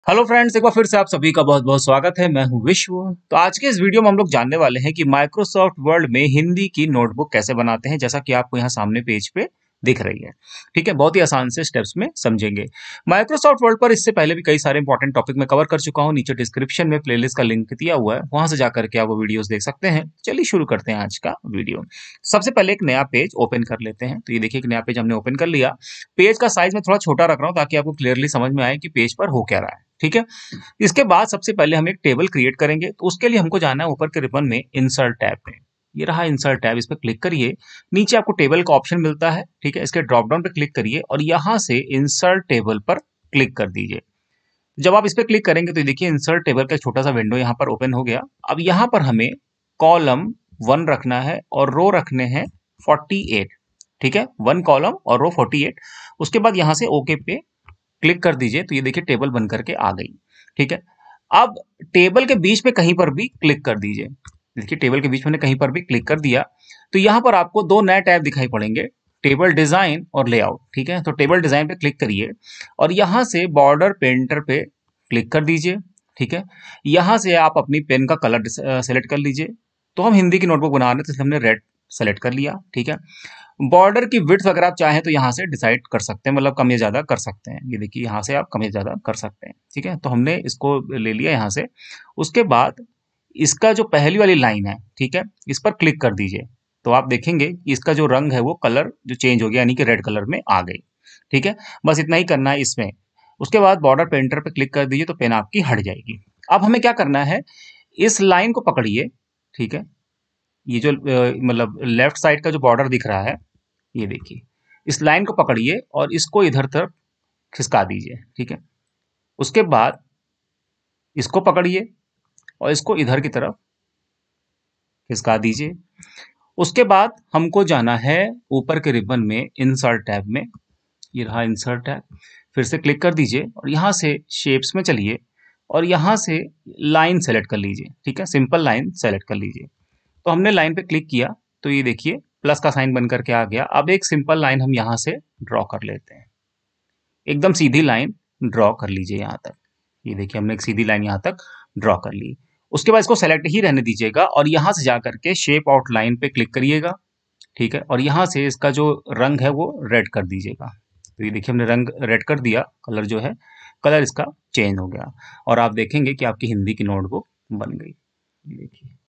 Hello friends, एक बार फिर से आप सभी का बहुत बहुत स्वागत है। मैं हूं विश्व। तो आज के इस वीडियो में हम लोग जानने वाले हैं कि माइक्रोसॉफ्ट वर्ड में हिंदी की नोटबुक कैसे बनाते हैं, जैसा कि आपको यहाँ सामने पेज पे दिख रही है। ठीक है, बहुत ही आसान से स्टेप्स में समझेंगे। माइक्रोसॉफ्ट वर्ड पर इससे पहले भी कई सारे इंपॉर्टेंट टॉपिक में कवर कर चुका हूँ। नीचे डिस्क्रिप्शन में प्लेलिस्ट का लिंक दिया हुआ है, वहां से जाकर के आप वो वीडियोस देख सकते हैं। चलिए शुरू करते हैं आज का वीडियो। सबसे पहले एक नया पेज ओपन कर लेते हैं। तो ये देखिए, एक नया पेज हमने ओपन कर लिया। पेज का साइज मैं थोड़ा छोटा रख रहा हूँ ताकि आपको क्लियरली समझ में आए कि पेज पर हो क्या रहा है। ठीक है, इसके बाद सबसे पहले हम एक टेबल क्रिएट करेंगे। तो उसके लिए हमको जाना है ऊपर के रिबन में इंसर्ट टैब में। ये रहा इंसर्ट टैब, इस पर क्लिक करिए। नीचे आपको टेबल का ऑप्शन मिलता है। ठीक है, इसके ड्रॉप डाउन पे क्लिक करिए और यहाँ से इंसर्ट टेबल पर क्लिक कर दीजिए। जब आप इस पर क्लिक करेंगे तो देखिए इंसर्ट टेबल का एक छोटा सा विंडो यहाँ पर ओपन हो गया। अब यहाँ पर हमें कॉलम 1 रखना है और रो रखने हैं 48। ठीक है, 1 कॉलम और रो 48। उसके बाद यहाँ से ओके पे क्लिक कर दीजिए। तो ये देखिए टेबल बन करके आ गई। ठीक है, अब टेबल के बीच में कहीं पर भी क्लिक कर दीजिए। देखिए टेबल के बीच में कहीं पर भी क्लिक कर दिया तो यहाँ पर आपको दो नए टैब दिखाई पड़ेंगे, टेबल डिजाइन और लेआउट। ठीक है, तो टेबल डिजाइन पे क्लिक करिए और यहाँ से बॉर्डर पेंटर पे क्लिक कर दीजिए। ठीक है, यहाँ से आप अपनी पेन का कलर सेलेक्ट कर लीजिए। तो हम हिंदी की नोटबुक बना रहे थे, इसलिए हमने रेड सेलेक्ट कर लिया। ठीक है, बॉर्डर की विड्थ अगर आप चाहें तो यहाँ से डिसाइड कर सकते हैं, मतलब कम या ज्यादा कर सकते हैं। ये देखिए यहाँ से आप कम या ज्यादा कर सकते हैं। ठीक है, तो हमने इसको ले लिया यहाँ से। उसके बाद इसका जो पहली वाली लाइन है, ठीक है, इस पर क्लिक कर दीजिए। तो आप देखेंगे कि इसका जो रंग है वो कलर जो चेंज हो गया, यानी कि रेड कलर में आ गई। ठीक है, बस इतना ही करना है इसमें। उसके बाद बॉर्डर पेंटर पे क्लिक कर दीजिए तो पेन आपकी हट जाएगी। अब हमें क्या करना है, इस लाइन को पकड़िए। ठीक है, ये जो मतलब लेफ्ट साइड का जो बॉर्डर दिख रहा है, ये देखिए, इस लाइन को पकड़िए और इसको इधर तरफ खिसका दीजिए। ठीक है, उसके बाद इसको पकड़िए और इसको इधर की तरफ खिसका दीजिए। उसके बाद हमको जाना है ऊपर के रिबन में इंसर्ट टैब में। ये रहा इंसर्ट टैब, फिर से क्लिक कर दीजिए और यहाँ से शेप्स में चलिए और यहाँ से लाइन सेलेक्ट कर लीजिए। ठीक है, सिंपल लाइन सेलेक्ट कर लीजिए। तो हमने लाइन पे क्लिक किया तो ये देखिए प्लस का साइन बन करके आ गया। अब एक सिंपल लाइन हम यहाँ से ड्रॉ कर लेते हैं, एकदम सीधी लाइन ड्रॉ कर लीजिए यहाँ तक। ये देखिए हमने एक सीधी लाइन यहाँ तक ड्रॉ कर ली। उसके बाद इसको सेलेक्ट ही रहने दीजिएगा और यहाँ से जाकर के शेप आउट लाइन पे क्लिक करिएगा। ठीक है, और यहाँ से इसका जो रंग है वो रेड कर दीजिएगा। तो ये देखिए हमने रंग रेड कर दिया, कलर जो है कलर इसका चेंज हो गया और आप देखेंगे कि आपकी हिंदी की नोटबुक बन गई। ये देखिए।